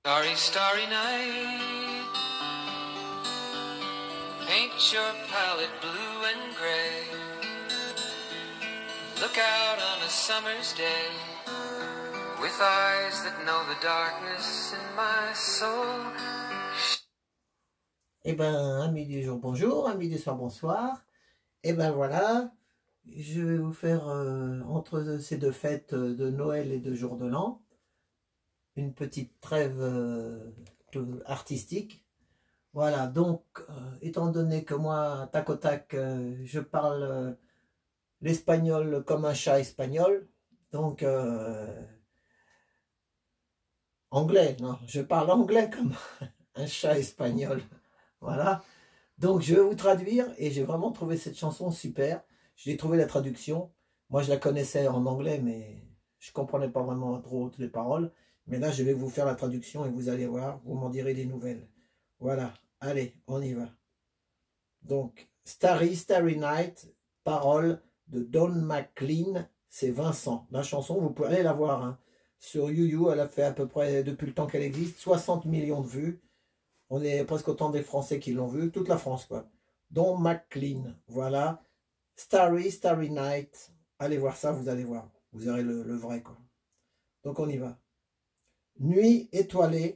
Starry, starry night, paint your palette blue and gray. Look out on a summer's day, with eyes that know the darkness in my soul. Eh ben, amis du jour, bonjour, amis du soir, bonsoir. Eh ben voilà, je vais vous faire, entre ces deux fêtes de Noël et de Jour de l'An, une petite trêve artistique. Voilà, donc, étant donné que moi, tac au tac, je parle l'espagnol comme un chat espagnol, donc, anglais, non, je parle anglais comme un chat espagnol, voilà. Donc je vais vous traduire et j'ai vraiment trouvé cette chanson super. J'ai trouvé la traduction. Moi je la connaissais en anglais mais je comprenais pas vraiment trop toutes les paroles. Mais là je vais vous faire la traduction et vous allez voir, vous m'en direz des nouvelles. Voilà, allez, on y va. Donc Starry Starry Night, paroles de Don McLean, c'est Vincent. La chanson, vous pouvez aller la voir hein. Sur YouYou, elle a fait à peu près, depuis le temps qu'elle existe, 60 millions de vues. On est presque autant des Français qui l'ont vu, toute la France quoi. Don McLean, voilà. Starry, Starry Night. Allez voir ça, vous allez voir. Vous aurez le vrai quoi. Donc on y va. Nuit étoilée,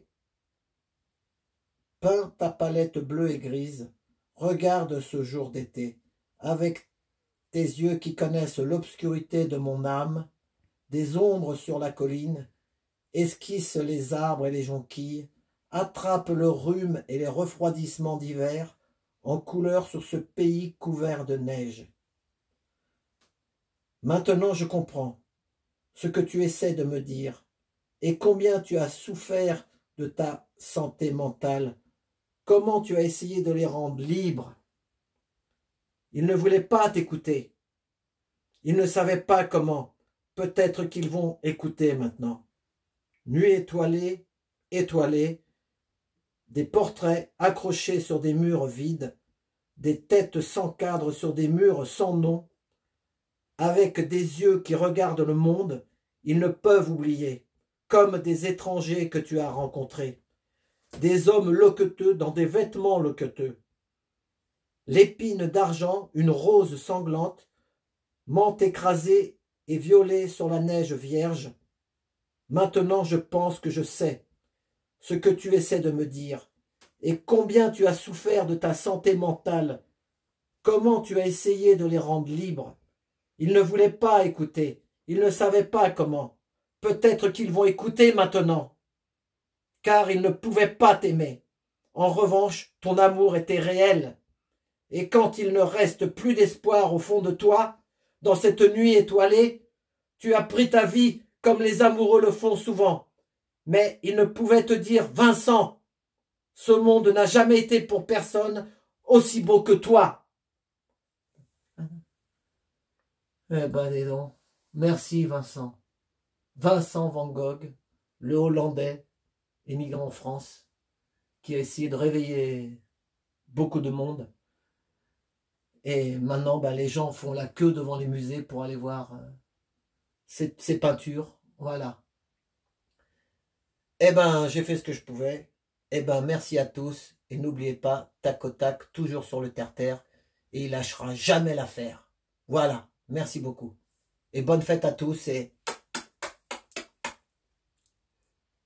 peins ta palette bleue et grise. Regarde ce jour d'été, avec tes yeux qui connaissent l'obscurité de mon âme, des ombres sur la colline, esquisse les arbres et les jonquilles, attrape le rhume et les refroidissements d'hiver en couleur sur ce pays couvert de neige. Maintenant je comprends ce que tu essaies de me dire et combien tu as souffert de ta santé mentale, comment tu as essayé de les rendre libres. Ils ne voulaient pas t'écouter, ils ne savaient pas comment, peut-être qu'ils vont écouter maintenant. Nuit étoilée, étoilée, des portraits accrochés sur des murs vides, des têtes sans cadre sur des murs sans nom, avec des yeux qui regardent le monde, ils ne peuvent oublier, comme des étrangers que tu as rencontrés, des hommes loqueteux dans des vêtements loqueteux. L'épine d'argent, une rose sanglante, menthe écrasée et violée sur la neige vierge. Maintenant je pense que je sais ce que tu essaies de me dire, et combien tu as souffert de ta santé mentale, comment tu as essayé de les rendre libres. Ils ne voulaient pas écouter, ils ne savaient pas comment. Peut-être qu'ils vont écouter maintenant, car ils ne pouvaient pas t'aimer. En revanche, ton amour était réel, et quand il ne reste plus d'espoir au fond de toi, dans cette nuit étoilée, tu as pris ta vie comme les amoureux le font souvent. Mais ils ne pouvaient te dire, Vincent, ce monde n'a jamais été pour personne aussi beau que toi. Eh ben, dis donc. Merci, Vincent. Vincent Van Gogh, le Hollandais, émigrant en France, qui a essayé de réveiller beaucoup de monde. Et maintenant, ben, les gens font la queue devant les musées pour aller voir ces peintures. Voilà. Eh ben, j'ai fait ce que je pouvais. Eh ben, merci à tous. Et n'oubliez pas, tac au tac, toujours sur le terre-terre. Et il lâchera jamais l'affaire. Voilà. Merci beaucoup. Et bonne fête à tous et